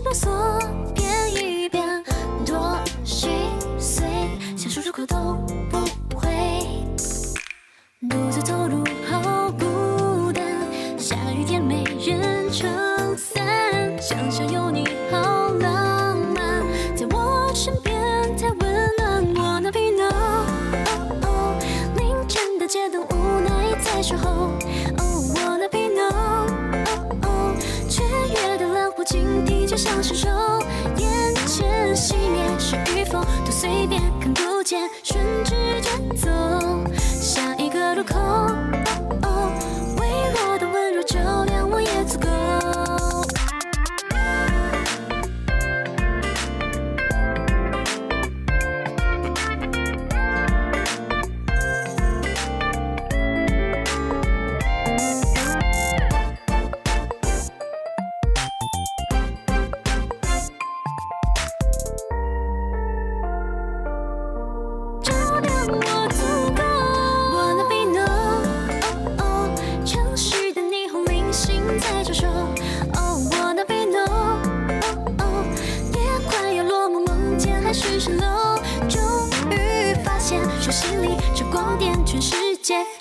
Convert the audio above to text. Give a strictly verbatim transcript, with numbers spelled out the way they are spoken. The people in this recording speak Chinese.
啰嗦，变一变，多细碎，想说出口都不会。独自走路好孤单，下雨天没人撑伞，想想有你好浪漫，在我身边太温暖。我那匹诺，哦哦，凌晨的街灯无奈在守候。哦，我那匹诺，哦哦，雀跃的蓝火警惕就像伸手，眼前熄灭是与否都随便，看不见，顺直觉走。下一个路口，哦哦，微弱的温柔照亮我也足够。是蜃楼，终于发现手心里这光点，全世界。